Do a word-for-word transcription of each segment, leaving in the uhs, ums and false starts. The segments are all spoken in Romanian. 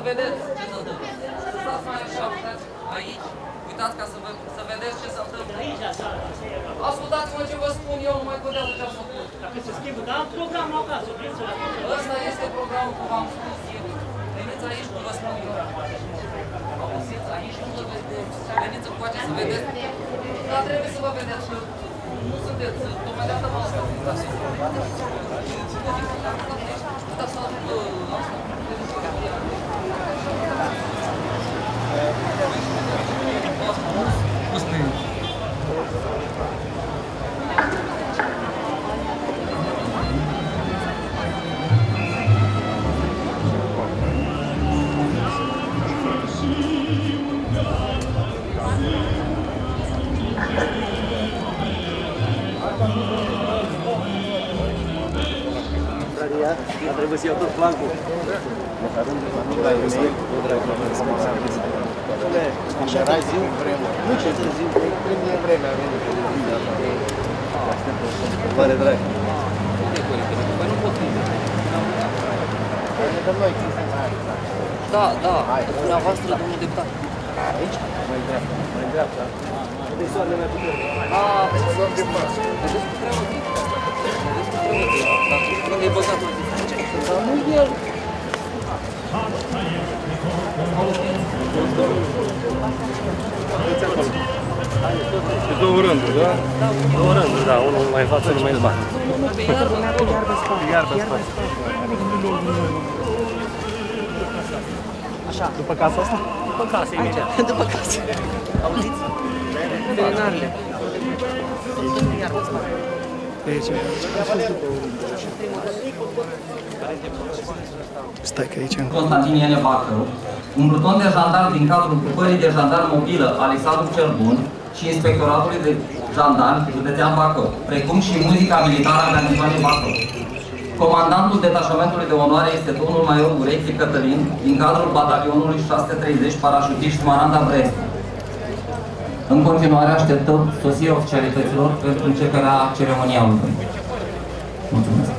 vedeți ce se întâmplă. Să stați mai așa, uitați aici, uitați ca să, vă, să vedeți ce se întâmplă. Ascultați-mă ce vă spun eu, nu mai contează ce am făcut. Dacă se schimbă, dar programul acasă, vreți să-l atunci? Ăsta este programul, cum v-am spus eu. Veniți aici, cum vă spun eu. Auziți, aici nu vă vedeți. Veniți încoace să vedeți. Dar trebuie să vă vedeți că nu sunteți, tocmai de asta vă stau. Uitați la Dar trebuie să iau tot flancul. Așa era zi în vreme. Nu ce să zi, în vreme a venit. Pare drag. Păi nu pot vinde. Dar noi Da, da, dumneavoastră, domnul deputat. Aici? Mai dreapta, mai dreapta. De soarele mai puternic. A, vedeți cu treabă. Vedeți cu treabă. Dar când e băgat? Dar nu el. Și două rânduri, da? Două rânduri, da. Unul mai în față, unul mai în spate. Iar pe spate. Așa. După casa asta? După casă, imediat. După casă. Auziți? Velinarele. Iar pe spate. De aici. Stai că aici încă. Constantin Iene Bacău, un pluton de jandarmi din cadrul grupării de jandarmi mobilă Alexandru cel Bun și Inspectoratului de Jandarmi județean Bacău, precum și muzica militară a garnizonului Bacău. Comandantul detașamentului de onoare este domnul major Urechi Cătălin, din cadrul batalionului șase sute treizeci parașutiști Maranda Brest. În continuare așteptăm sosirea oficialităților pentru începerea ceremonialului. Mulțumesc!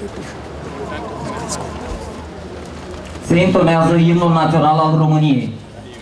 Se intonează imnul național al României.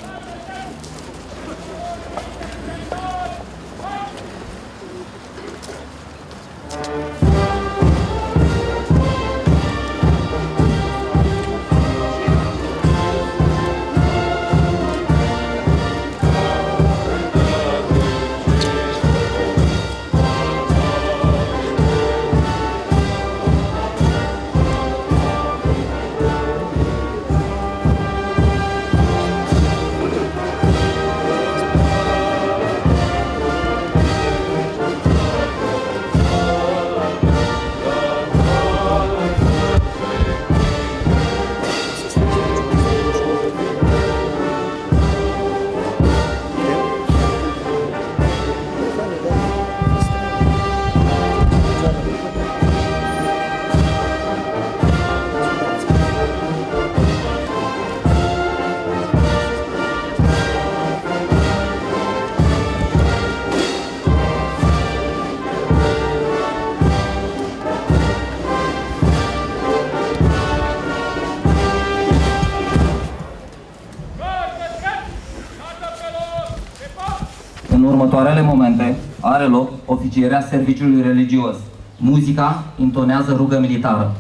În următoarele momente are loc oficierea serviciului religios. Muzica intonează rugă militară.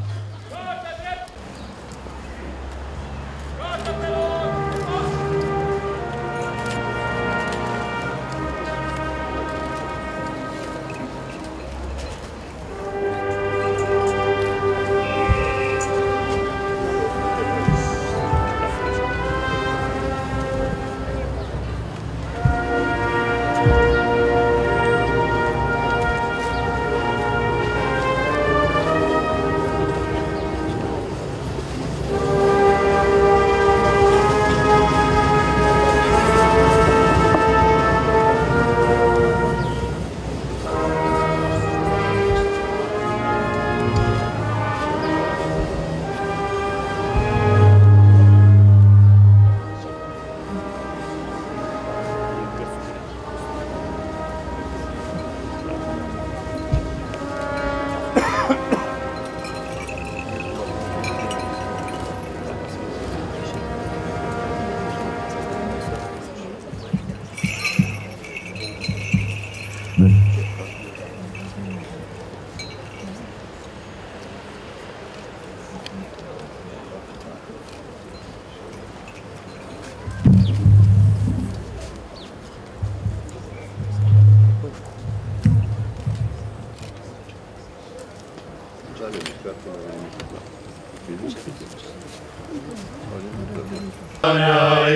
Ne-ai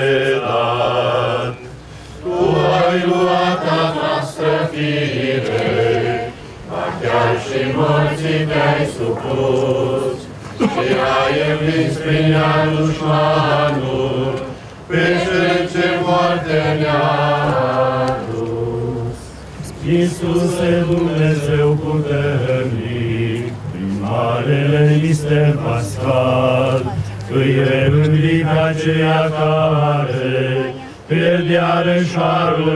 redat, Tu ai luat a noastră fire, ba chiar și morții te-ai supus, și ai învins prin ea dușmanul, pe cel ce moarte ne-a adus. Iisuse, Dumnezeu puternic, prin marele mister pascal, îi reînvii pe aceia care pierdeară șarul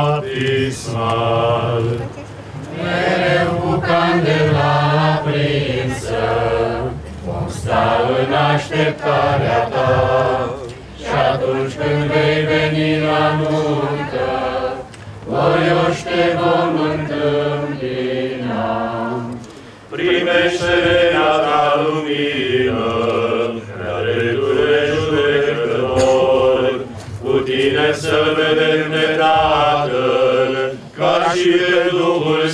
baptismal. Mereu cu candela aprinsă, vom sta în așteptarea ta, și atunci când vei veni la nuntă, glorioși te vom întâmpina. Primește-ne a ta lumină, cu tine să-L vedem pe Tatăl, ca și pe Duhul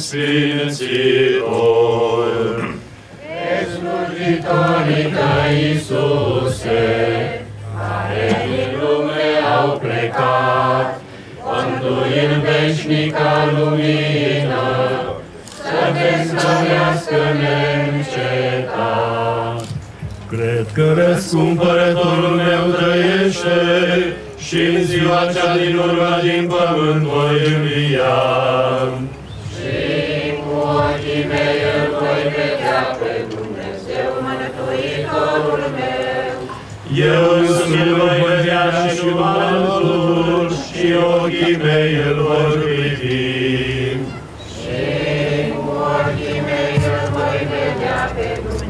Sfințitor. Pe slujitorii tăi, Iisuse, care din lume au plecat, mântui în veșnica lumină, să te slăvească neîncetat. Cred că răscumpărătorul meu trăiește și în ziua cea din urmă din pământ voi învia. Și cu ochii mei îl voi vedea pe Dumnezeu, Mântuitorul meu. Eu însumi îl voi vedea și nu altul, și ochii mei îl vor privi. Și cu ochii mei îl voi vedea pe Dumnezeu.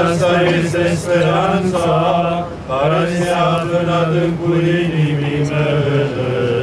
Aceasta este speranța care se află în adâncul inimii mele.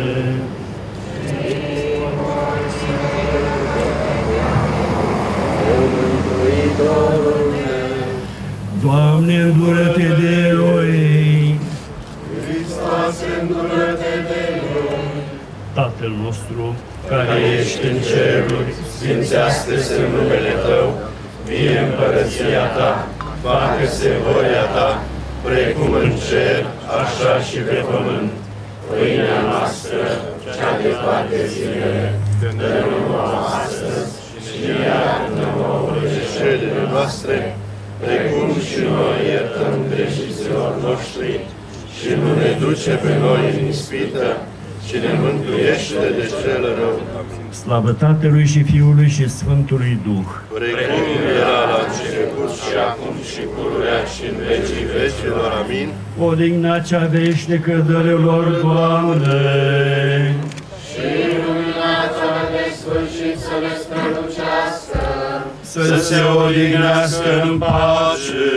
Doamne, îndură-te de noi! Hristos, îndură-te de noi! Tatăl nostru, Care ești în ceruri, sfințească-se numele Tău, vie împărăția Ta, facă-se voia Ta, precum în cer, așa și pe pământ. Pâinea noastră, cea de toate zilele, dă-ne nouă astăzi și iartă nouă greșelile noastre, precum și noi iertăm greșiților noștri, și nu ne duce pe noi în ispită, ci ne mântuiește de cel rău. slavă Tatălui și Fiului și Sfântului Duh, Precum era la început și acum și pururea și în vecii vecilor. Amin. odihna cea veșnică dă-le lor, Doamne! Și lumina cea de sfârșit să le strălucească, Să se odihnească în pace.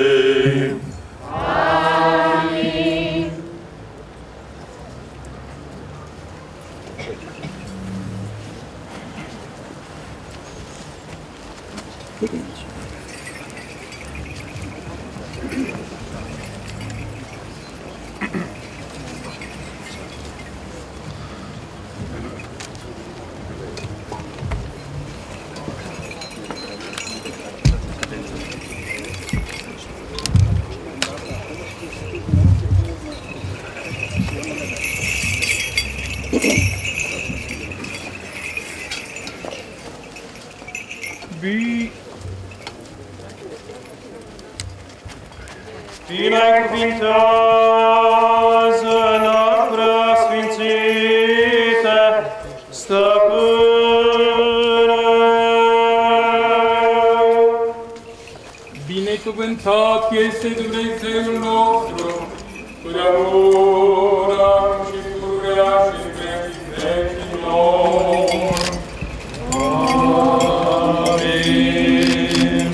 Amin. Binecuvintează la preasfințite Stăpâne. Binecuvântat este Dumnezeul nostru, totdeauna și pururea și în vecii vecilor. Amin.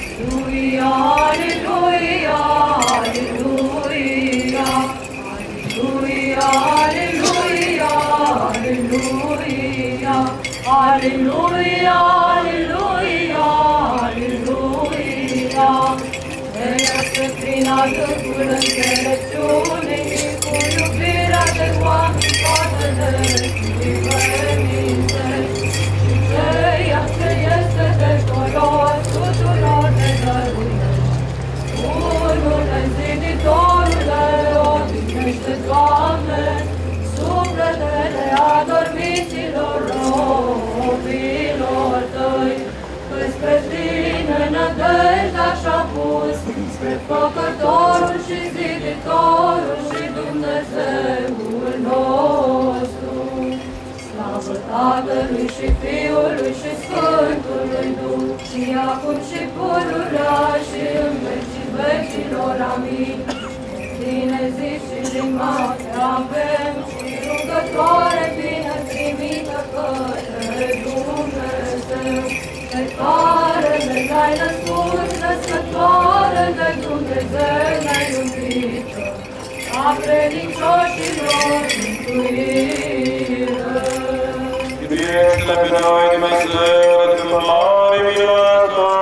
Aleluia, aleluia, aleluia, aleluia, aleluia, aleluia, aleluia, aleluia. Trăiască prin adâncul înțelepciunii și cu iubirea de oameni Tatălui și părințești. Și ceea ce este de folos tuturor ne dăruiești. Unul înziditorule, odihnește, Doamne, sufletele adormiților robilor Tăi, că-ți spre Tine nădejdea și-a pus, spre Făcătorul și Ziditorul și Dumnezeul nostru. Slavă Tatălui și Fiului și Sfântului Duh, și acum și pururea și în vecii vecilor. Amin. Bine zi și din noapte avem și rugătoare bine primită către Dumnezeu, pe care ne-ai născut, născătoare de Dumnezeu ne-ai iubită, a credincioșilor mântuire. Iubește-le pe noi, Dumnezeu, de mare minunea Ta,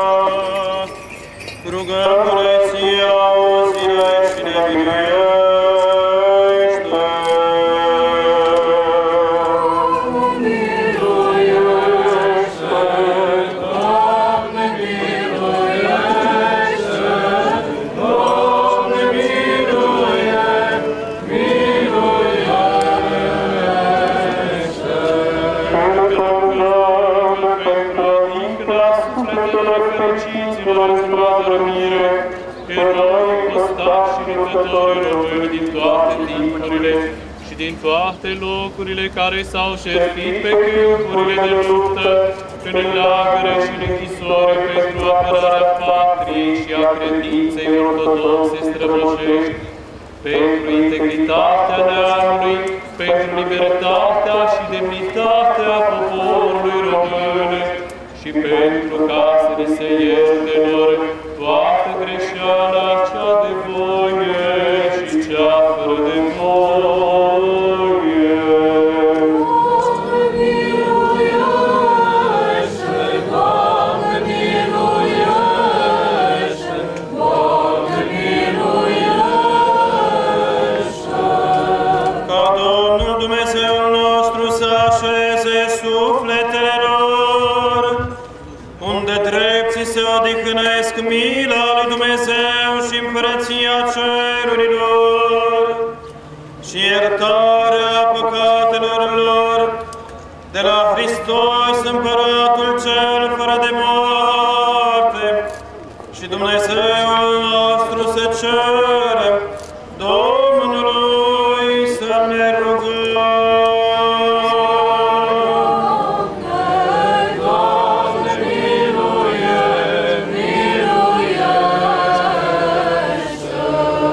rugăm-ne Ție, auzi-ne și ne miluiește. Din toate timpurile și din toate locurile care s-au șerpit pe câmpurile de luptă, în lagăre și în închisori pentru apărarea patriei și a credinței ortodoxe strămoșești, pentru integritatea neamului, pentru libertatea și demnitatea poporului român și pentru ca să ne se ierte lor toată greșeala sufletelor, unde drepții se odihnesc mila lui Dumnezeu și împărăția cerurilor și iertarea păcatelor lor de la Hristos, Împăratul cel fără de moarte, și Dumnezeul nostru să cerem Domnului să ne rugăm. Doamne, miluiește, miluiește!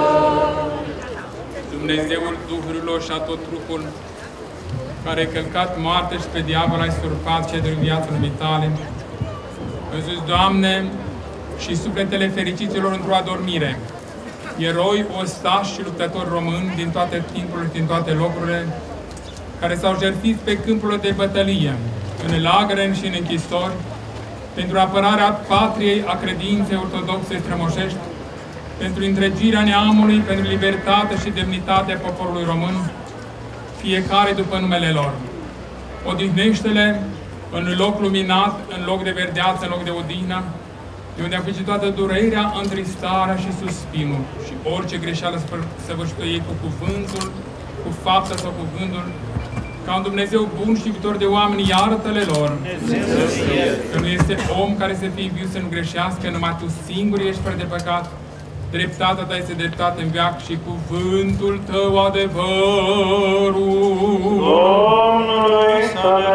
Dumnezeul Duhurilor și a tot trupul, care a călcat moarte și pe diavol a surpat cedrul viața lumii tale, însuți, Doamne, și sufletele fericiților într-o adormire, eroi, ostași și luptători români din toate timpurile și din toate locurile, care s-au jertfit pe câmpurile de bătălie, în lagăre și în închisori, pentru apărarea patriei, a credinței ortodoxe strămoșești, pentru întregirea neamului, pentru libertate și demnitatea poporului român, fiecare după numele lor. Odihnește-le în loc luminat, în loc de verdeață, în loc de odihnă, de unde a făcut toată durerea, întristarea și suspinul și orice greșeală săvârșită ei cu cuvântul, cu fapta sau cu gândul, ca un Dumnezeu bun și iubitor de oameni, iartă-le lor. Că nu este om care să fie viu să nu greșească, numai Tu singur ești fără de păcat. Dreptatea Ta este dreptate în veac și cuvântul Tău adevărul. Domnului să ne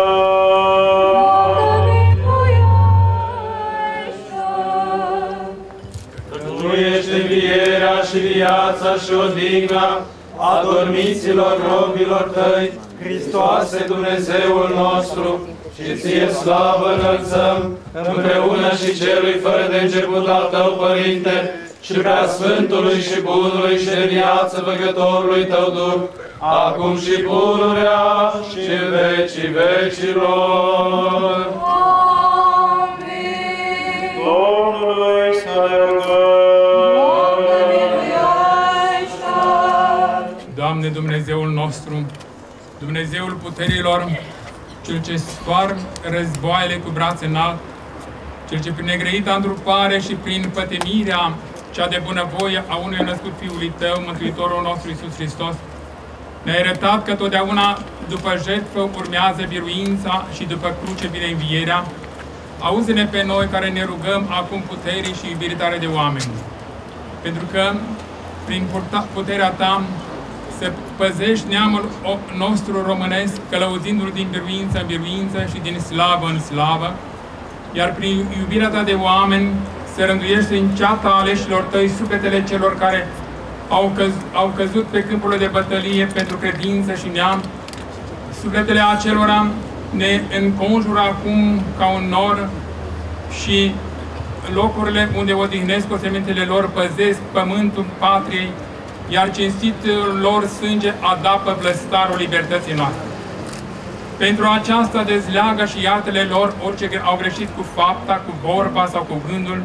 Tu ești învierea și viața și odihna adormiților robilor Tăi, Hristoase Dumnezeul nostru, și Ție slavă înălțăm, împreună și Celui fără de început al Tău, Părinte, și Preasfântului și Bunului și de viață Făcătorului Tău Duh, acum și pururea și în vecii vecilor. Amin. Domnului să ne rugăm. Doamne, Dumnezeul nostru, Dumnezeul puterilor, Cel ce sparg războaiele cu braț înalt, Cel ce prin negrăita întrupare și prin pătimirea cea de bunăvoie a unui născut Fiului Tău, Mântuitorul nostru Iisus Hristos, ne-ai arătat că totdeauna după jertfă urmează biruința și după cruce vine învierea. Auzi-ne pe noi care ne rugăm acum puterii și iubirii Tale de oameni, pentru că prin puterea Ta să păzești neamul nostru românesc, călăuzindu-l din biruință în biruință și din slavă în slavă, iar prin iubirea Ta de oameni să rânduiești în ceata aleșilor Tăi sufletele celor care au, căz, au căzut pe câmpurile de bătălie pentru credință și neam. Sufletele acelora ne înconjură acum ca un nor și locurile unde odihnesc osemintele lor păzesc pământul patriei, iar cinstitul lor sânge adapă blăstarul libertății noastre. Pentru aceasta dezleagă și iartele lor orice au greșit cu fapta, cu vorba sau cu gândul,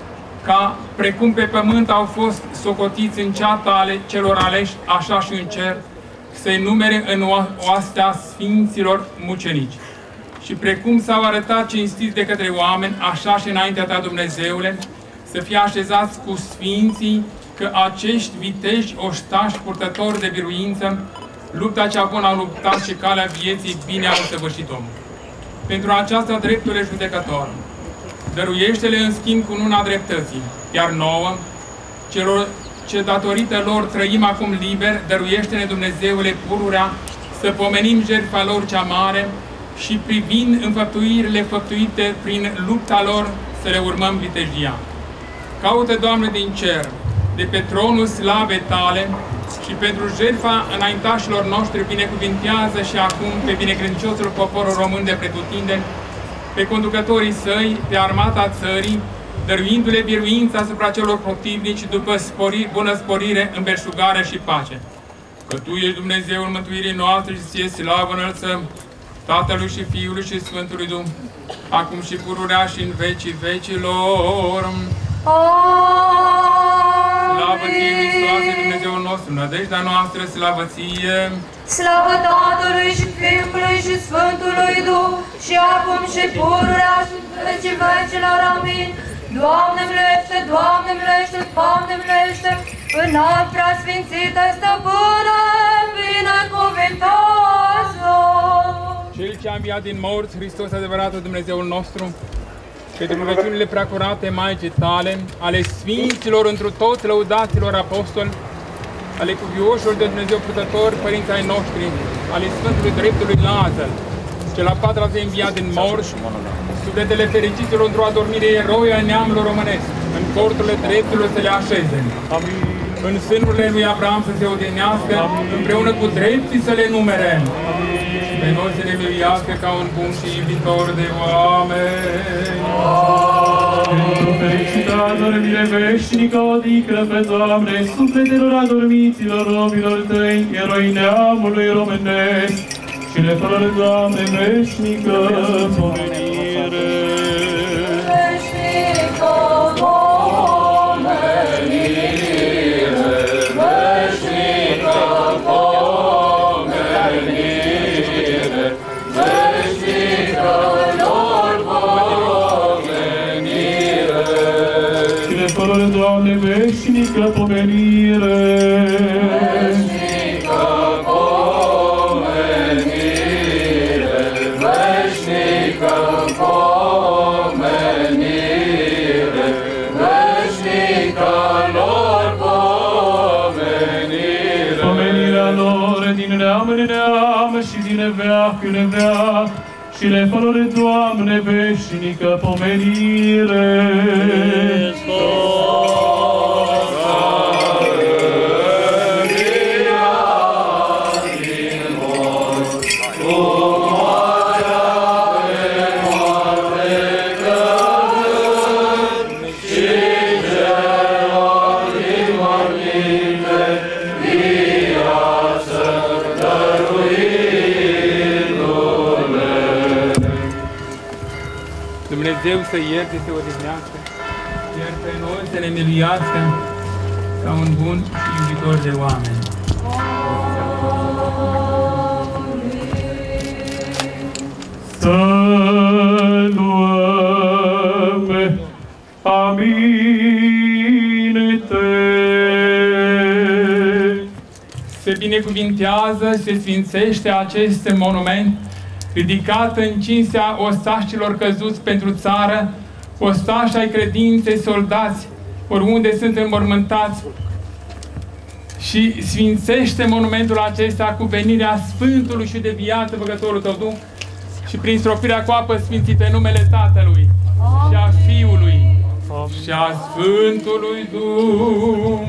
ca precum pe pământ au fost socotiți în ceata ale celor aleși, așa și în cer, să-i numere în oastea sfinților mucenici. Și precum s-au arătat cinstiți de către oameni, așa și înaintea Ta, Dumnezeule, să fie așezați cu sfinții, că acești viteji, oștași, purtători de biruință, lupta cea bună au luptat și calea vieții bine au săvârșit-o. Pentru aceasta, dreptule judecător, dăruiește-le în schimb cu luna dreptății, iar nouă, celor ce datorită lor trăim acum liber, dăruiește-ne, Dumnezeule, pururea, să pomenim jertfa lor cea mare și privind înfăptuirile făptuite prin lupta lor, să le urmăm vitejia. Caută, Doamne, din cer, de pe tronul slavei Tale și pentru jertfa înaintașilor noștri binecuvintează și acum pe binecredinciosul poporul român de pretutindeni, pe conducătorii săi, pe armata țării, dăruindu-le biruința asupra celor potrivnici după spori, bună sporire, îmbelșugare și pace. Că Tu ești Dumnezeul mântuirii noastre și Ție slavă înălțăm, Tatălui și Fiului și Sfântului Duh, acum și pururea și în vecii vecilor. Amin. Slavă ție, Hristoase, Dumnezeul nostru, nădejdea noastră, slavă ție! Slavă Tatălui și Fiului și Sfântului Duh, și acum și pururea și în vecii vecilor. Amin. Doamne miluiește, Doamne miluiește, Doamne miluiește, înalt preasfințită stăpână, binecuvântează! Cel ce a înviat din morți, Hristos adevăratul Dumnezeul nostru, pentru rugăciunile preacurate Maicii tale, ale Sfinților întru toți lăudaților apostoli, ale cuvioșilor de Dumnezeu purtător, părinții ai noștri, ale Sfântului Dreptului Lazar, cel a patra zi înviat din morți, sufletele fericiților într-o adormire eroie a neamului românesc, în corturile drepturilor să le așeze. Amin. În sânurile lui Abraham să se odihnească, împreună cu drepții să le numere. Amin. Și pe noi să ne miluiască ca un bun și iubitor de oameni. Pentru fericită adormire veșnică, odihnă pe Doamne, sufletelor adormiților robilor Tăi, eroi neamului românesc, și le fără, Doamne, veșnică pomenire. Veșnică pomenire, veșnică pomenire, veșnică lor pomenire. Și le fără, Doamne, veșnică pomenire. Neam în neam și din veac în veac, și le fără, Doamne, veșnică pomenire. Dumnezeu să ierte, să odihnească, iar pe noi să ne miluiască ca un bun și iubitor de oameni. Să luăm aminte. Se binecuvintează, se sfințește acest monument ridicat în cinstea ostașilor căzuți pentru țară, ostași ai credinței, soldați, oriunde sunt înmormântați, și sfințește monumentul acesta cu venirea Sfântului și de viață Băgătorul Tău Duh și prin stropirea cu apă sfințită în numele Tatălui și a Fiului și a Sfântului Duh.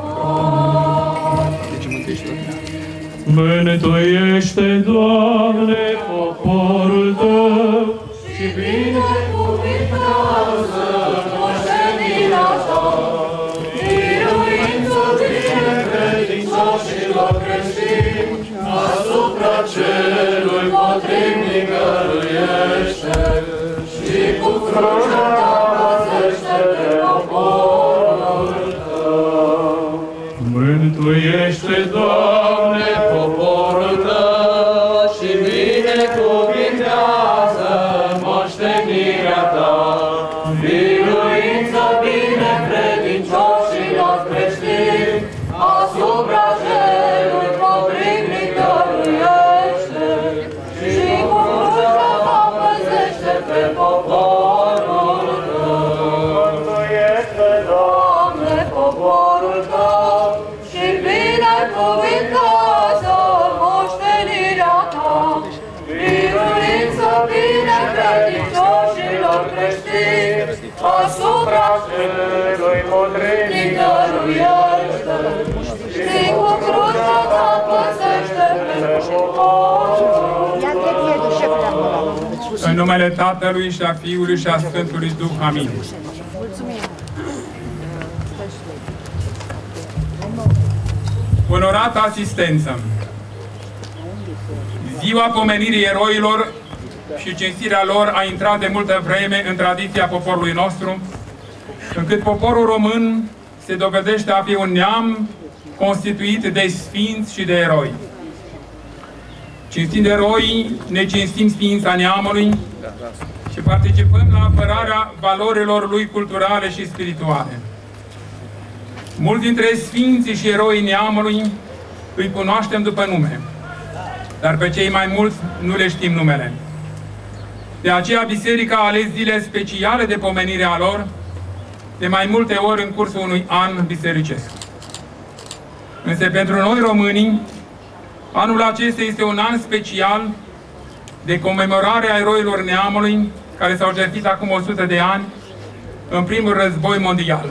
Mântuiește, Doamne, poporul Tău și binecuvintează moștenirea Ta, biruință binecredincioșilor creștini, asupra celui potrivnic găruiește și cu crucea Ta păzește pe poporul Tău. Mântuiește, Doamne, poporul Tău și binecuvintează moștenirea Ta, biruință binecredincioșilor creștini, asupra celui potrivnic dăruiește și cu crucea Ta păzește pe poporul Tău. Mântuiește, Doamne, poporul Tău și binecuvintează moștenirea Ta, biruință binecredincioșilor creștini, asupra celui potrivnic dăruiește și cu crucea Ta păzește pe poporul Tău. În numele Tatălui și a Fiului și a Sfântului Duh. Amin. Onorată asistență! Ziua pomenirii eroilor și cinstirea lor a intrat de multă vreme în tradiția poporului nostru, încât poporul român se dovedește a fi un neam constituit de sfinți și de eroi. Cinstind eroii, ne cinstim ființa neamului și participăm la apărarea valorilor lui culturale și spirituale. Mulți dintre sfinții și eroii neamului îi cunoaștem după nume, dar pe cei mai mulți nu le știm numele. De aceea Biserica a ales zile speciale de pomenire a lor, de mai multe ori în cursul unui an bisericesc. Însă pentru noi românii, anul acesta este un an special de comemorare a eroilor neamului care s-au jertfit acum o sută de ani în primul război mondial.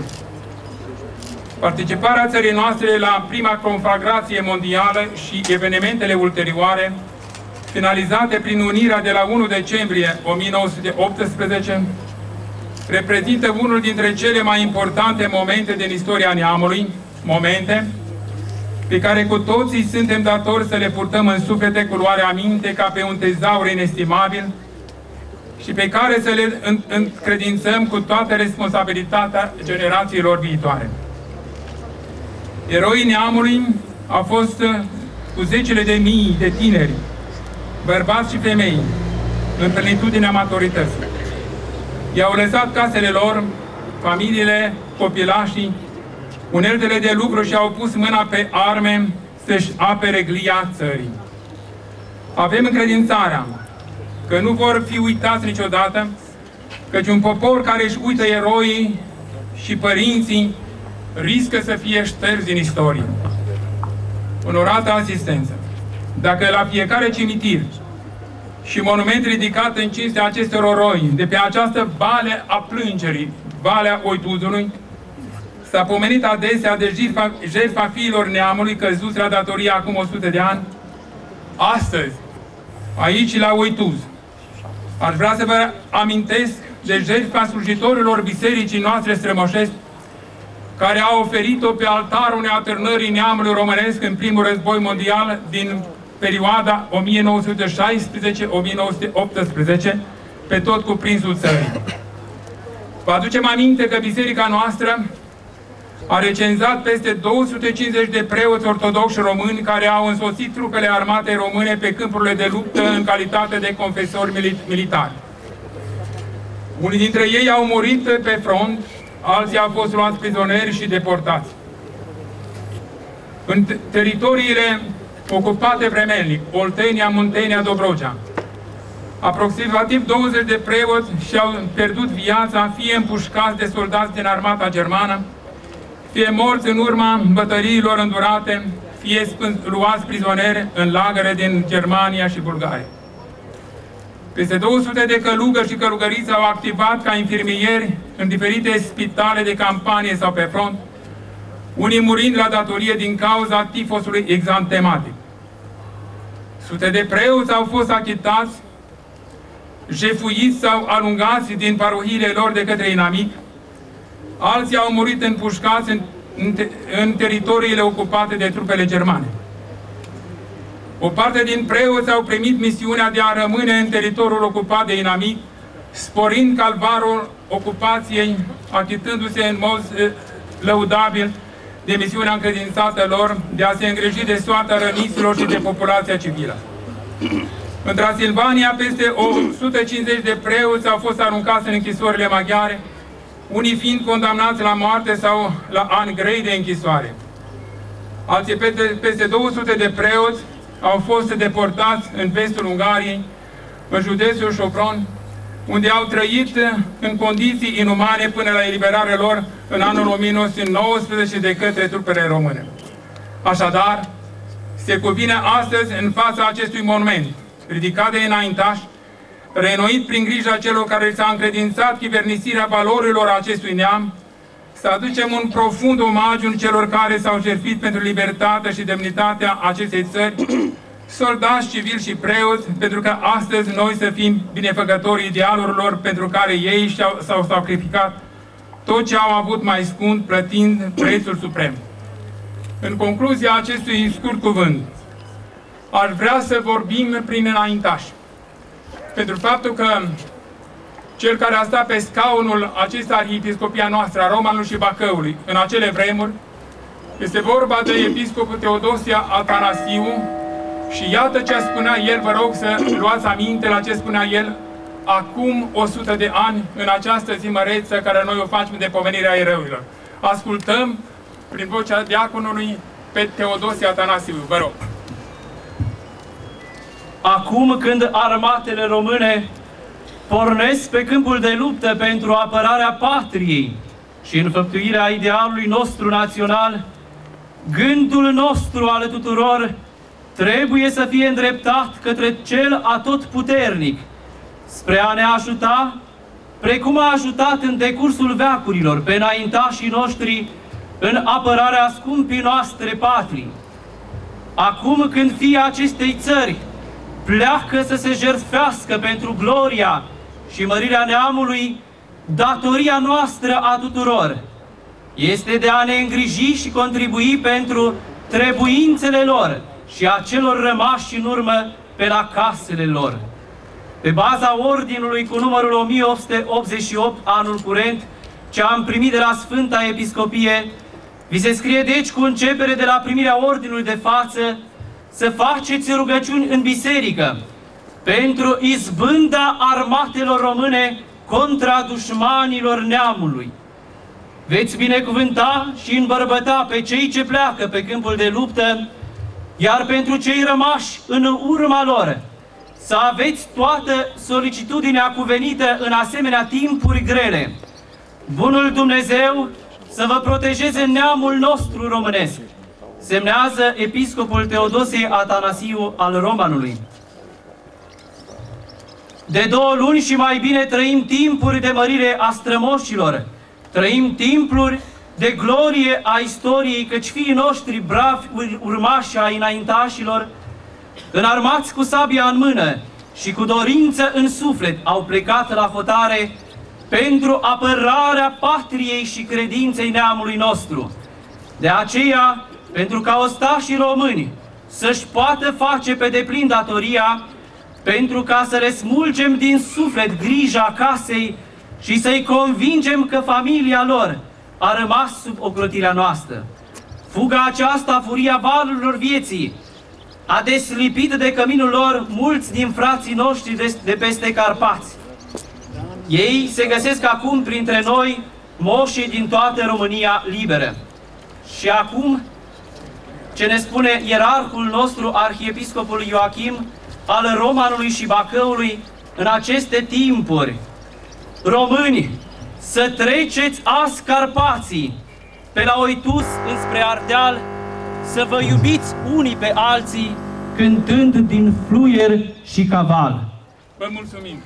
Participarea țării noastre la prima conflagrație mondială și evenimentele ulterioare, finalizate prin unirea de la unu decembrie o mie nouă sute optsprezece, reprezintă unul dintre cele mai importante momente din istoria neamului, momente pe care cu toții suntem datori să le purtăm în suflete cu luarea minte ca pe un tezaur inestimabil și pe care să le încredințăm cu toată responsabilitatea generațiilor viitoare. Eroii neamului au fost cu zecile de mii de tineri, bărbați și femei, în plenitudinea maturității. I-au lăsat casele lor, familiile, copilașii, uneltele de lucru și au pus mâna pe arme să-și apere glia țării. Avem încredințarea că nu vor fi uitați niciodată, căci un popor care își uită eroii și părinții riscă să fie șters din istorie. Onorată asistență, dacă la fiecare cimitir și monument ridicat în cinstea acestor eroi de pe această vale a plângerii, Valea Oituzului, s-a pomenit adesea de jertfa, jertfa fiilor neamului căzuți la datorie acum o sută de ani, astăzi, aici la Oituz, aș vrea să vă amintesc de jertfa slujitorilor bisericii noastre strămoșești, care au oferit-o pe altarul neatârnării neamului românesc în primul război mondial din perioada o mie nouă sute șaisprezece - o mie nouă sute optsprezece, pe tot cuprinsul țării. Vă aducem aminte că biserica noastră a recenzat peste două sute cincizeci de preoți ortodoxi români care au însoțit trupele armate române pe câmpurile de luptă în calitate de confesori militari. Unii dintre ei au murit pe front, alții au fost luați prizonieri și deportați. În teritoriile ocupate vremelnic, Oltenia, Muntenia, Dobrogea, aproximativ douăzeci de preoți și-au pierdut viața, fie împușcați de soldați din armata germană, fie morți în urma bătăliilor îndurate, fie luați prizonieri în lagăre din Germania și Bulgaria. Peste două sute de călugări și călugăriți au activat ca infirmieri în diferite spitale de campanie sau pe front, unii murind la datorie din cauza tifosului exantematic. Sute de preoți au fost achitați, jefuiți sau alungați din parohiile lor de către inamic, alții au murit împușcați în, în, în teritoriile ocupate de trupele germane. O parte din preoți au primit misiunea de a rămâne în teritoriul ocupat de inamic, sporind calvarul ocupației, achitându-se în mod lăudabil de misiunea încredințată lor de a se îngriji de soarta răniților și de populația civilă. În Transilvania, peste o sută cincizeci de preoți au fost aruncați în închisorile maghiare, unii fiind condamnați la moarte sau la ani grei de închisoare. Alții peste două sute de preoți au fost deportați în vestul Ungariei, în județul Sopron, unde au trăit în condiții inumane până la eliberarea lor în anul o mie nouă sute nouăsprezece de către trupele române. Așadar, se cuvine astăzi în fața acestui monument, ridicat de înaintași, reînnoit prin grija celor care s-a încredințat chivernisirea valorilor acestui neam, să aducem un profund omagiu celor care s-au jertfit pentru libertatea și demnitatea acestei țări, soldați, civili și preoți, pentru că astăzi noi să fim binefăcătorii idealurilor pentru care ei s-au sacrificat tot ce au avut mai scund, plătind prețul suprem. În concluzia acestui scurt cuvânt, aș vrea să vorbim prin înaintași, pentru faptul că cel care a stat pe scaunul acesta arhiepiscopia noastră a Romanului și Bacăului în acele vremuri. Este vorba de episcopul Teodosia Atanasiu și iată ce spunea el, vă rog să luați aminte la ce spunea el acum o sută de ani în această zi măreță care noi o facem de pomenirea eroilor. Ascultăm prin vocea diaconului pe Teodosia Atanasiu, vă rog. Acum când armatele române pornesc pe câmpul de luptă pentru apărarea patriei și înfăptuirea idealului nostru național, gândul nostru al tuturor trebuie să fie îndreptat către cel atotputernic, spre a ne ajuta, precum a ajutat în decursul veacurilor pe înaintașii noștri în apărarea scumpii noastre patrii. Acum când fiii acestei țări pleacă să se jertfească pentru gloria și mărirea neamului, datoria noastră a tuturor este de a ne îngriji și contribui pentru trebuințele lor și a celor rămași în urmă pe la casele lor. Pe baza ordinului cu numărul o mie opt sute optzeci și opt, anul curent, ce am primit de la Sfânta Episcopie, vi se scrie deci cu începere de la primirea ordinului de față să faceți rugăciuni în biserică pentru izbânda armatelor române contra dușmanilor neamului. Veți binecuvânta și îmbărbăta pe cei ce pleacă pe câmpul de luptă, iar pentru cei rămași în urma lor să aveți toată solicitudinea cuvenită în asemenea timpuri grele. Bunul Dumnezeu să vă protejeze neamul nostru românesc. Semnează episcopul Teodosie Atanasiu al Romanului. De două luni și mai bine trăim timpuri de mărire a strămoșilor. Trăim timpuri de glorie a istoriei, căci fiii noștri bravi urmași ai înaintașilor, înarmați cu sabia în mână și cu dorință în suflet, au plecat la hotare pentru apărarea patriei și credinței neamului nostru. De aceea, pentru ca ostașii români să-și poată face pe deplin datoria, pentru ca să le smulgem din suflet grija casei și să-i convingem că familia lor a rămas sub ocrotirea noastră. Fuga aceasta, furia valurilor vieții, a deslipit de căminul lor mulți din frații noștri de, de peste Carpați. Ei se găsesc acum printre noi, moșii din toată România liberă. Și acum, ce ne spune ierarhul nostru, arhiepiscopul Ioachim, al Romanului și Bacăului, în aceste timpuri: români, să treceți azi Carpații pe la Oitus înspre Ardeal, să vă iubiți unii pe alții, cântând din fluier și caval. Vă mulțumim!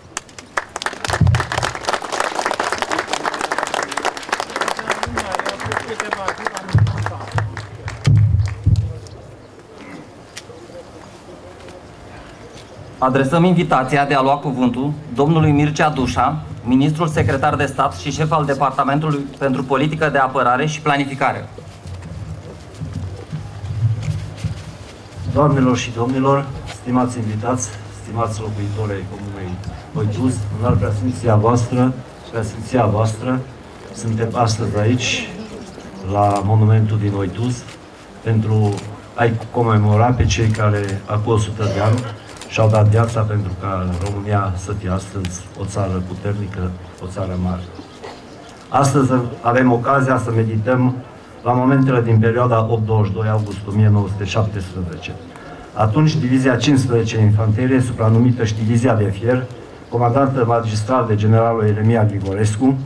Adresăm invitația de a lua cuvântul domnului Mircea Dușa, ministrul secretar de stat și șef al Departamentului pentru Politică de Apărare și Planificare. Doamnelor și domnilor, stimați invitați, stimați locuitori ai Comunei Oitus, în al preasfinția voastră, preasfinția voastră, suntem astăzi aici, la monumentul din Oitus, pentru a-i comemora pe cei care, acum o sută de ani, și-au dat viața pentru ca România să fie astăzi o țară puternică, o țară mare. Astăzi avem ocazia să medităm la momentele din perioada opt douăzeci și doi august o mie nouă sute șaptesprezece. Atunci, Divizia cincisprezece Infanterie, supranumită și Divizia de Fier, comandantă magistral de generalul Ieremia Grigorescu,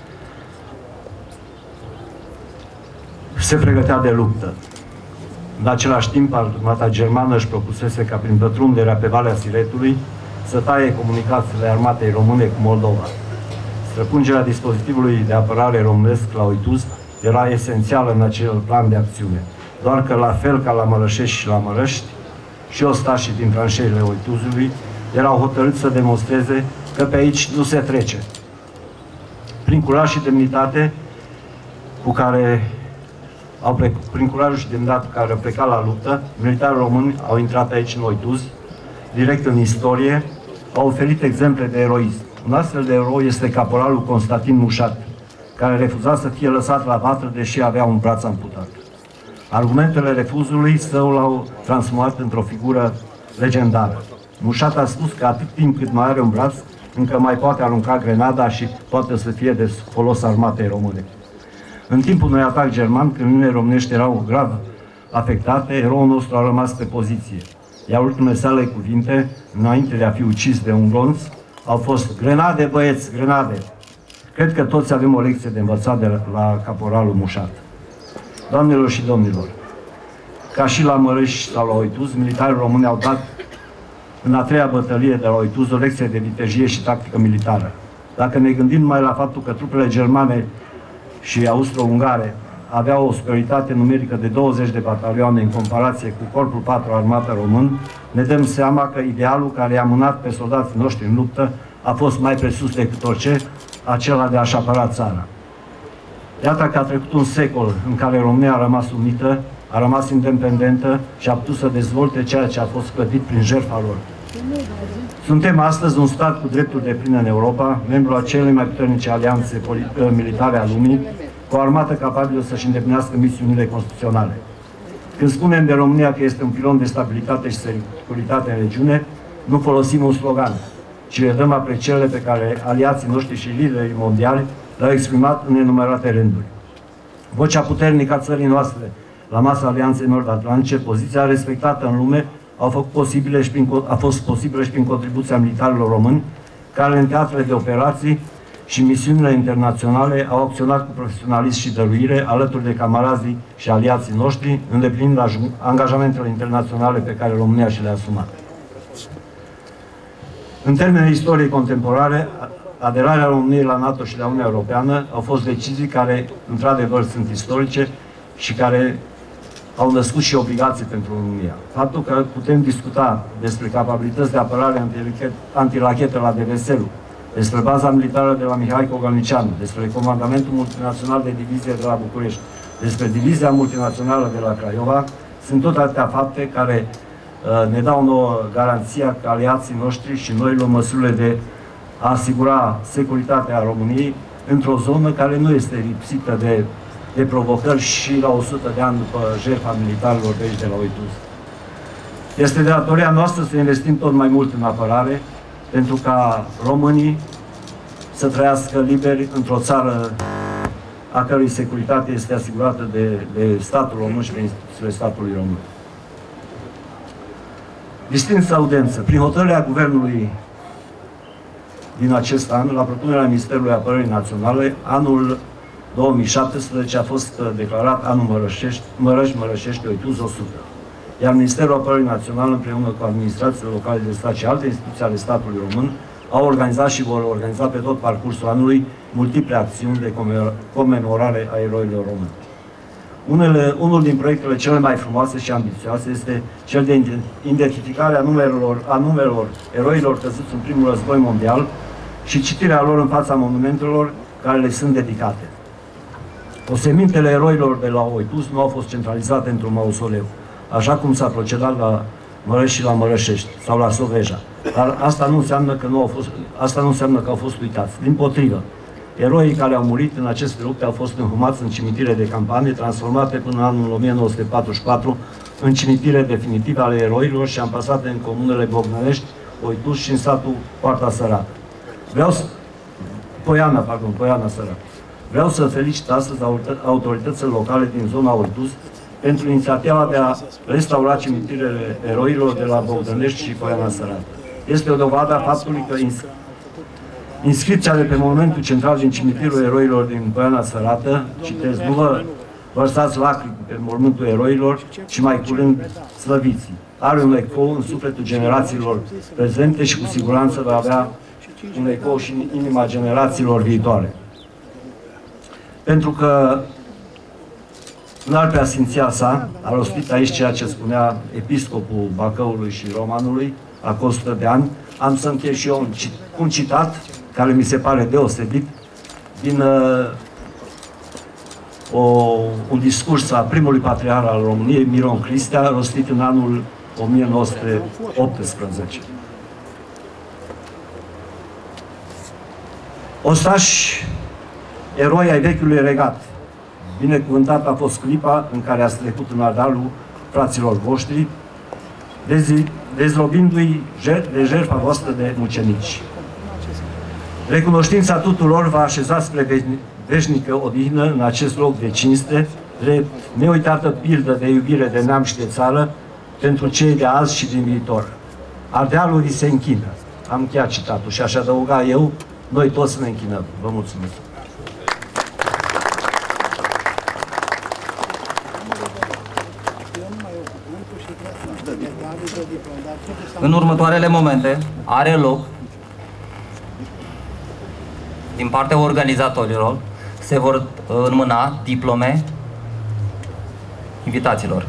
se pregătea de luptă. În același timp, armata germană își propusese ca prin pătrunderea pe Valea Siretului să taie comunicațiile armatei române cu Moldova. Străpungerea dispozitivului de apărare românesc la Oitus era esențială în acel plan de acțiune, doar că la fel ca la Mărășești și la Mărăști, și ostașii din tranșeile Oituzului erau hotărâți să demonstreze că pe aici nu se trece. Prin curaj și demnitate cu care au plecat, prin curajul și demnitatea care au plecat la luptă, militarii români au intrat aici în Oituz, direct în istorie, au oferit exemple de eroism. Un astfel de erou este caporalul Constantin Mușat, care refuza să fie lăsat la vatră, deși avea un braț amputat. Argumentele refuzului său l-au transformat într-o figură legendară. Mușat a spus că atât timp cât mai are un braț, încă mai poate arunca grenada și poate să fie de folos armatei române. În timpul unui atac german, când unele românești erau grav afectate, eroul nostru a rămas pe poziție. Iar ultimele sale cuvinte, înainte de a fi ucis de un glonț, au fost: grenade, băieți, grenade! Cred că toți avem o lecție de învățat de la caporalul Mușat. Doamnelor și domnilor, ca și la Mărăș sau la Oituz, militarii români au dat în a treia bătălie de la Oituz o lecție de vitejie și tactică militară. Dacă ne gândim mai la faptul că trupele germane și austro-ungare aveau o superioritate numerică de douăzeci de batalioane în comparație cu Corpul patru Armată Român, ne dăm seama că idealul care i-a mânat pe soldații noștri în luptă a fost mai presus decât orice, acela de a-și apăra țara. Iată că a trecut un secol în care România a rămas unită, a rămas independentă și a putut să dezvolte ceea ce a fost clădit prin jertfa lor. Suntem astăzi un stat cu drepturi depline în Europa, membru a celei mai puternice alianțe militare a lumii, cu o armată capabilă să-și îndeplinească misiunile constituționale. Când spunem de România că este un pilon de stabilitate și securitate în regiune, nu folosim un slogan, ci le dăm aprecierile pe care aliații noștri și liderii mondiali le-au exprimat în nenumărate rânduri. Vocea puternică a țării noastre la masa Alianței Nord-Atlantice, poziția respectată în lume, au făcut posibile și prin, a fost posibilă și prin contribuția militarilor români, care în teatrele de operații și misiunile internaționale au acționat cu profesionalism și dăruire, alături de camarazii și aliații noștri, îndeplinind angajamentele internaționale pe care România și le-a asumat. În termenii istoriei contemporane, aderarea României la NATO și la Uniunea Europeană au fost decizii care, într-adevăr, sunt istorice și care au născut și obligații pentru România. Faptul că putem discuta despre capabilități de apărare antirachetă la Deveselu, despre baza militară de la Mihai Cogălnicianu, despre comandamentul multinațional de divizie de la București, despre divizia multinațională de la Craiova, sunt tot atâtea fapte care uh, ne dau nouă garanția că aliații noștri și noi luăm măsurile de a asigura securitatea României într-o zonă care nu este lipsită de, de provocări și la o sută de ani după jertfa militarilor de aici de la Oituz. Este de datoria noastră să investim tot mai mult în apărare, pentru ca românii să trăiască liberi într-o țară a cărei securitate este asigurată de, de statul român și de instituțiile statului român. Distinsă audiență, prin hotărârea Guvernului din acest an, la propunerea Ministerului Apărării Naționale, anul două mii șaptesprezece a fost declarat anul Mărășești, Mărăș, Mărășești, Oituz o sută. Iar Ministerul Apărării Naționale, împreună cu administrațiile locale de stat și alte instituții ale statului român, au organizat și vor organiza pe tot parcursul anului multiple acțiuni de comemorare a eroilor români. Unele, unul din proiectele cele mai frumoase și ambițioase este cel de identificare a numerelor, a numerelor eroilor căzuți în primul război mondial și citirea lor în fața monumentelor care le sunt dedicate. Osemintele eroilor de la Oituz nu au fost centralizate într-un mausoleu, așa cum s-a procedat la Mărăș și la Mărășești sau la Soveja. Dar asta nu înseamnă că, nu au fost, asta nu înseamnă că au fost uitați. Dimpotrivă, eroii care au murit în aceste lupte au fost înhumați în cimitire de campanie, transformate până în anul o mie nouă sute patruzeci și patru în cimitire definitive ale eroilor și amplasate în comunele Bogdănești, Oituz și în satul Poarta Sărată. Vreau să... Poiana, pardon, Poiana Sărată. Vreau să felicit astăzi autoritățile locale din zona Oituz pentru inițiativa de a restaura cimitirele eroilor de la Bogdănești și Poiana Sărată. Este o dovadă a faptului că inscripția de pe monumentul central din cimitirul eroilor din Poiana Sărată, citez, nu vă vărsați lacrimi pe mormântul eroilor, ci mai curând slăviții. Are un ecou în sufletul generațiilor prezente și cu siguranță va avea un ecou și în inima generațiilor viitoare. Pentru că în al preasfinția sa a rostit aici ceea ce spunea episcopul Bacăului și Romanului acum o sută de ani, am să închei și eu un, un citat care mi se pare deosebit din uh, o, un discurs a primului patriarh al României, Miron Cristea, rostit în anul o mie nouă sute optsprezece. Ostași, eroi ai vechiului regat, binecuvântat a fost clipa în care ați trecut în Ardealul fraților voștri, dezlobindu-i de jertfa voastră de mucenici. Recunoștința tuturor va așeza spre veșnică odihnă în acest loc de cinste, drept neuitată pildă de iubire de neam și de țară pentru cei de azi și din viitor. Ardealul vi se închină. Am încheiat citatul și aș adăuga eu, noi toți să ne închinăm. Vă mulțumesc. În următoarele momente are loc, din partea organizatorilor, se vor înmâna diplome invitaților.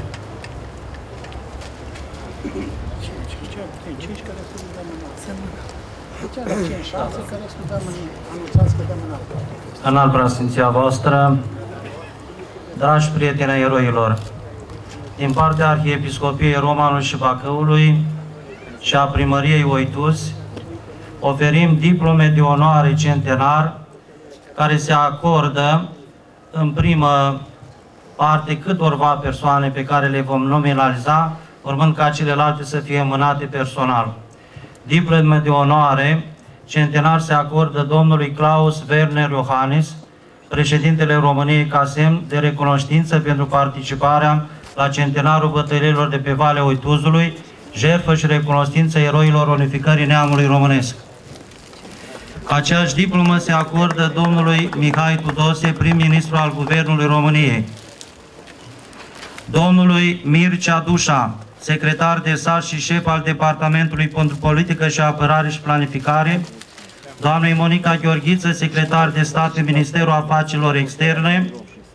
Înalt preasfinția voastră, dragi prieteni ai eroilor, din partea Arhiepiscopiei Romanului și Bacăului și a Primăriei Oituz, oferim diplome de onoare centenar care se acordă în primă parte câtorva persoane pe care le vom nominaliza, urmând ca celelalte să fie înmânate personal. Diplome de onoare centenar se acordă domnului Klaus Werner Iohannis, președintele României, ca semn de recunoștință pentru participarea la centenarul bătăliilor de pe Valea Oituzului, jertfă și recunoștință eroilor unificării neamului românesc. Aceeași diplomă se acordă domnului Mihai Tudose, prim-ministru al Guvernului României, domnului Mircea Dușa, secretar de stat și șef al Departamentului pentru Politică și Apărare și Planificare, doamnei Monica Gheorghiță, secretar de stat în Ministerul Afacerilor Externe,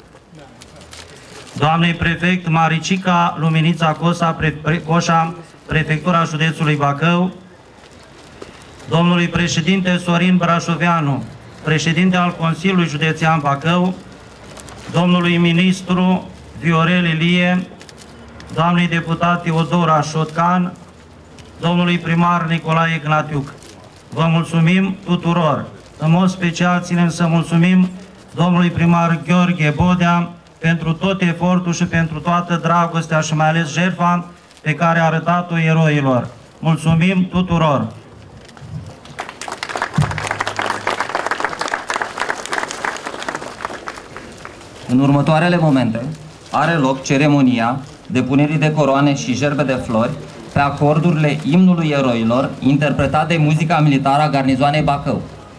doamnei prefect Maricica Luminița Cosa, pre, pre, Coșa, prefectura județului Bacău, domnului președinte Sorin Brașoveanu, președinte al Consiliului Județean Bacău, domnului ministru Viorel Ilie, doamnei deputat Teodora Șotcan, domnului primar Nicolae Ignatiuc. Vă mulțumim tuturor. În mod special ținem să mulțumim domnului primar Gheorghe Bodea pentru tot efortul și pentru toată dragostea și mai ales jertfa pe care a arătat-o eroilor. Mulțumim tuturor! În următoarele momente are loc ceremonia depunerii de coroane și gerbe de flori pe acordurile imnului eroilor, interpretat de muzica militară a garnizoanei Bacău.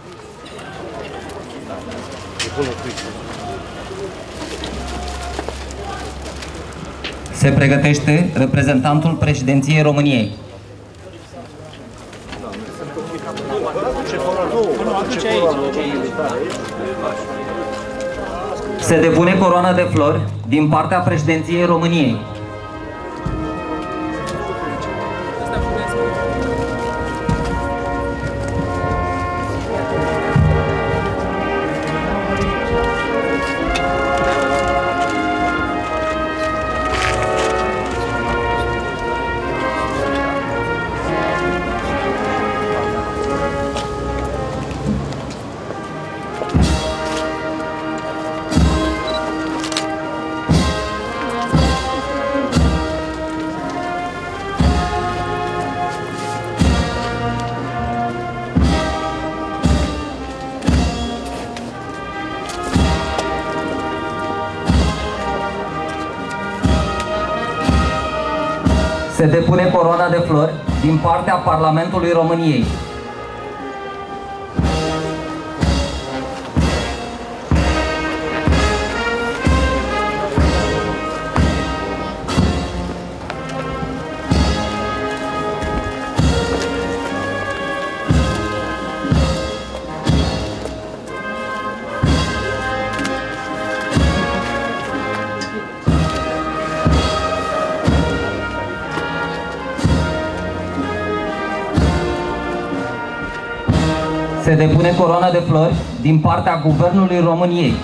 Se pregătește reprezentantul președinției României. Se depune coroana de flori din partea președinției României. Se depune coroana de flori din partea Parlamentului României. Se depune coroana de flori din partea Guvernului României.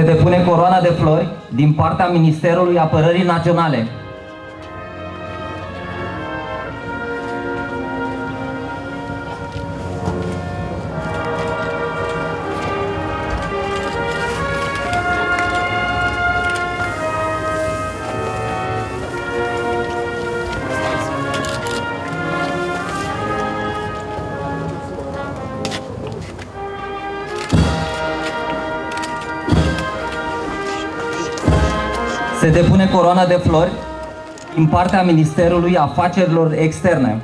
depune coroana de flori din partea Ministerului Apărării Naționale. Se depune coroana de flori din partea Ministerului Afacerilor Externe.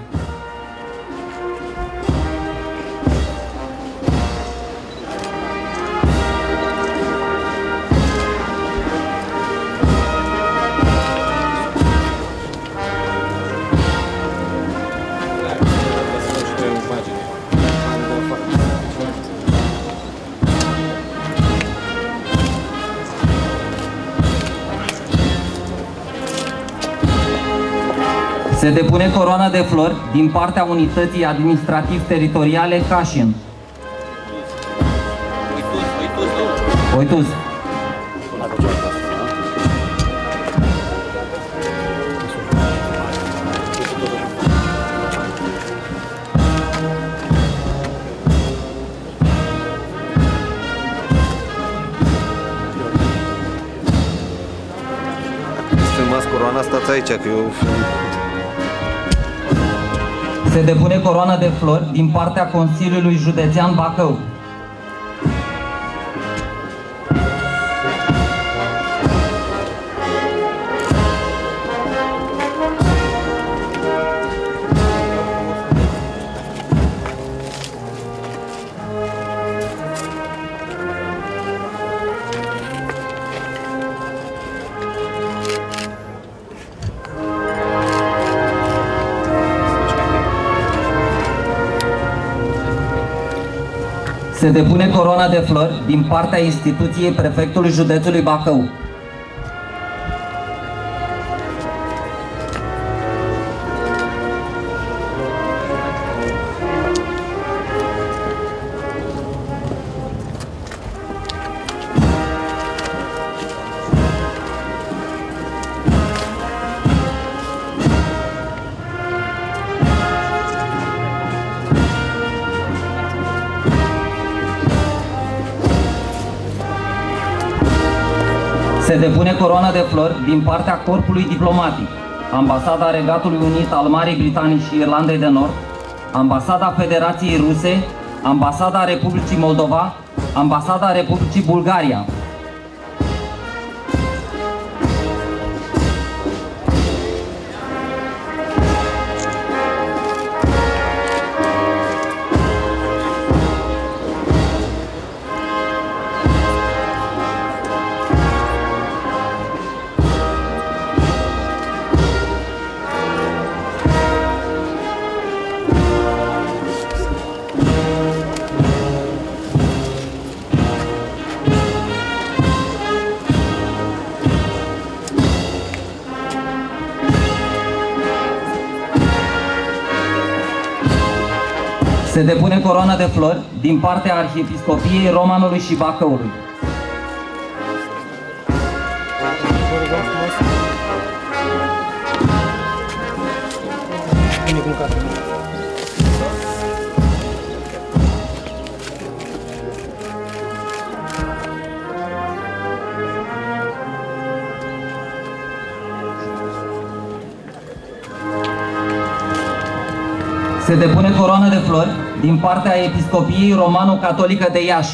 Se depune coroana de flori din partea Unității Administrativ-Teritoriale Cașin. Oituz. Filmați coroana, stați aici, că eu... Se depune coroana de flori din partea Consiliului Județean Bacău. Se depune coroana de flori din partea instituției Prefectului Județului Bacău. Se depune coroana de flori din partea Corpului Diplomatic, Ambasada Regatului Unit al Marii Britanii și Irlandei de Nord, Ambasada Federației Ruse, Ambasada Republicii Moldova, Ambasada Republicii Bulgaria. Se depune coroana de flori din partea Arhiepiscopiei Romanului și Bacăului. Se depune coroană de flori din partea Episcopiei Romano-Catolică de Iași.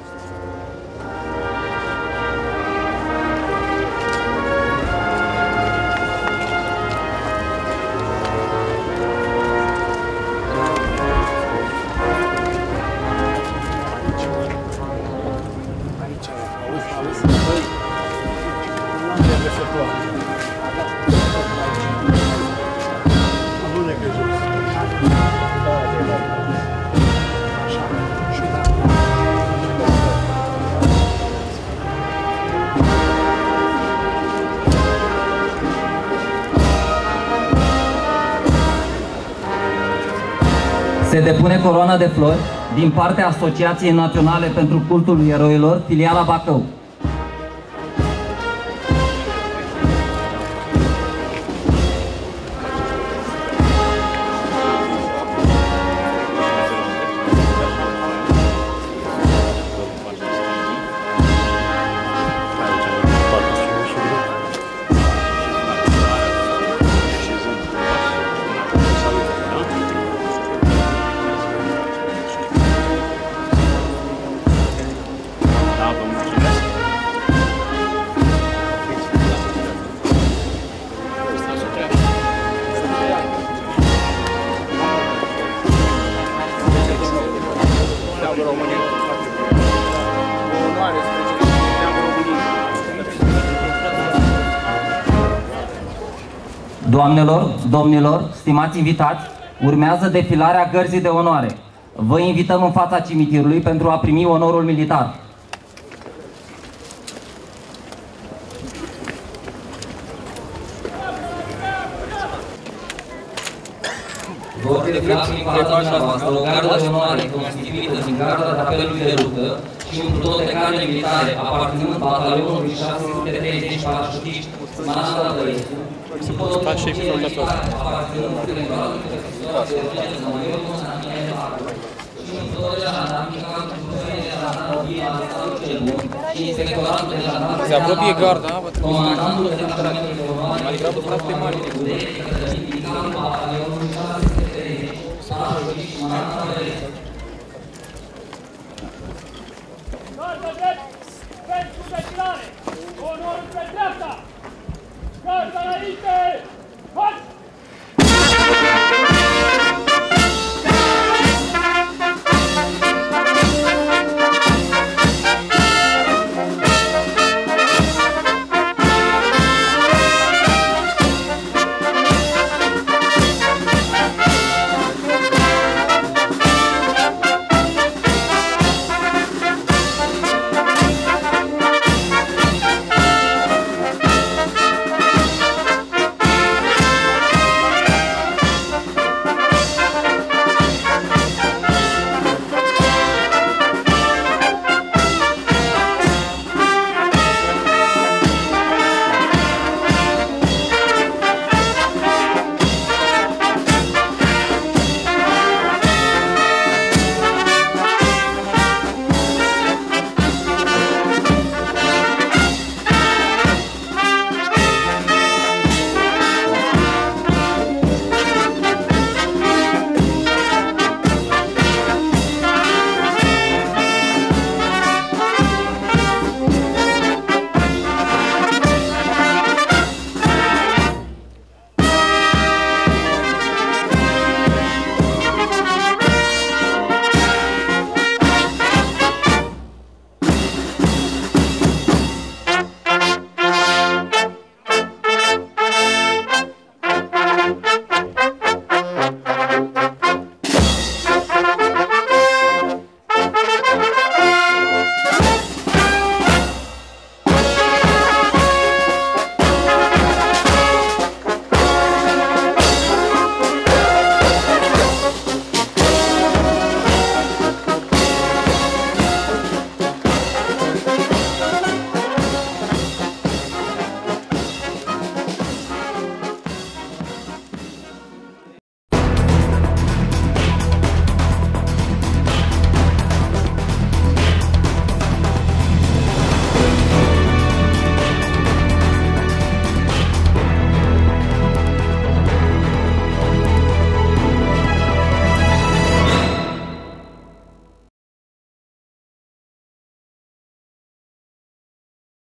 Se depune coroana de flori din partea Asociației Naționale pentru Cultul Eroilor, filiala Bacău. Doamnelor, domnilor, stimați invitați, urmează defilarea gărzii de onoare. Vă invităm în fața cimitirului pentru a primi onorul militar. Vor defila prin fața dumneavoastră o gardă de onoare constituită din garda drapelului de luptă și un pluton de carne militare aparținând batalionului șase sute treizeci parașutiști Manada Băiețu, plutonul militare aparținând Directoratului de Situație Urgente de Măiul Constantin Evaru și un pluton de jandarmi în cadrul Grupării de Jandarmie Alexandru cel Bun și Inspectoratul de Jandarmie. Se apropie garda, comandantul detașamentului de onoare și comandantul de Budești, Cătălin Picaru, batalionul șase sute treizeci parașutiști Manada Băiețu. Garda drept pentru defilare! Onorul pe dreapta! Garda înainte!